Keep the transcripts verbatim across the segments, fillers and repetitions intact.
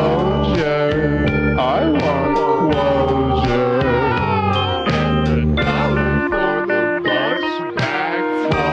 soldier. I want closure. And a dollar for the bus back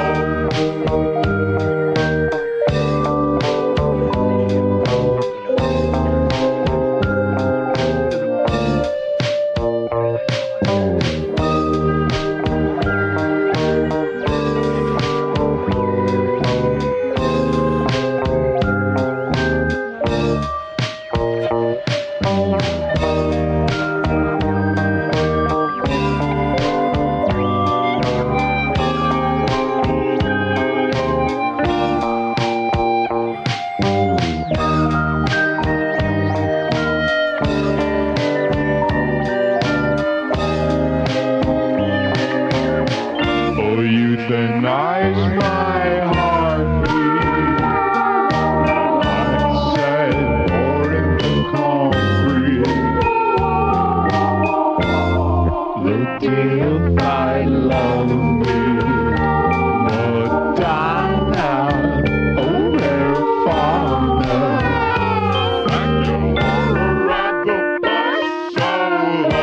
euthanize my heartbeat. Like said, pouring the concrete. Look if I love me, Madonna, oh Verifana. I don't wanna ride the bus solo.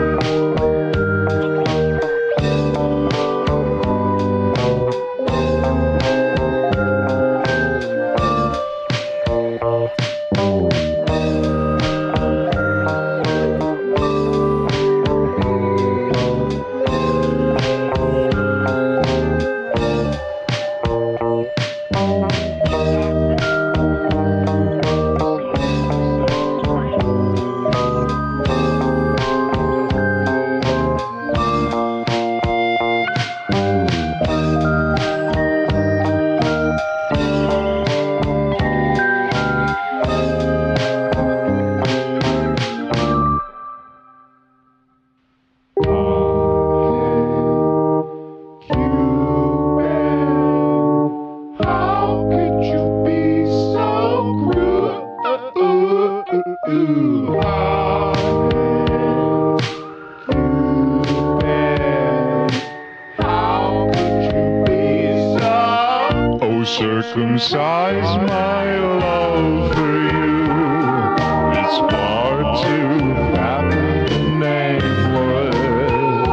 Circumcise my love for you. It's far too vapid and nameless.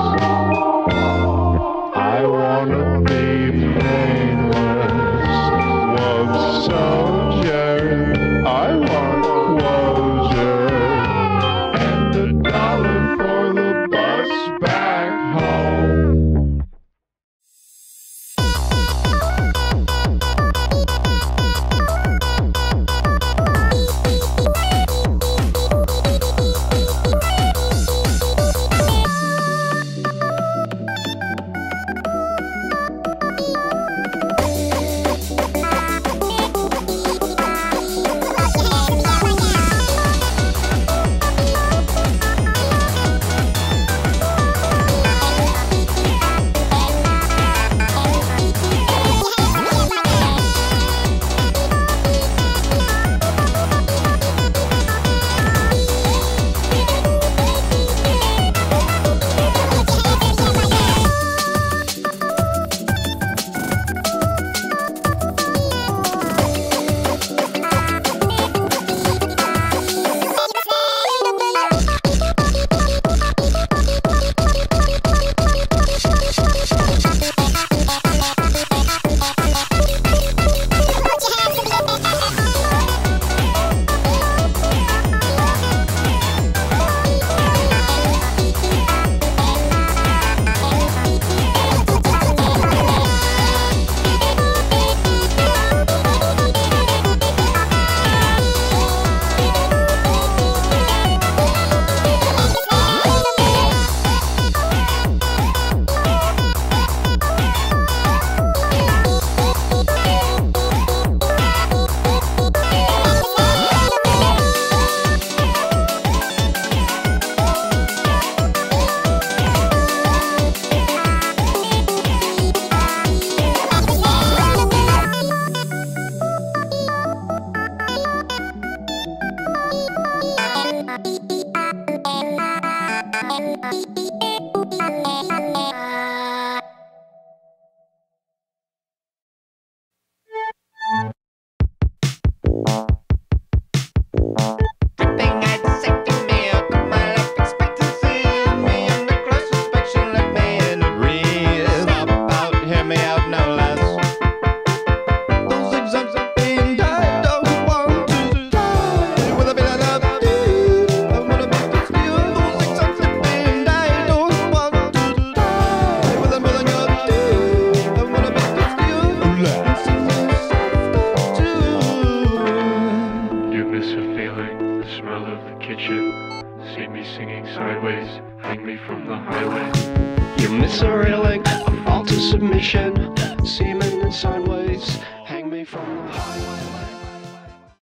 I wanna be painless. Love soldier, I want closure. And a dollar for the bus back home. Bye. miss a feeling, the smell of the kitchen. See me singing sideways, hang me from the highway. You miss a railing, a fall to submission, semen and sideways.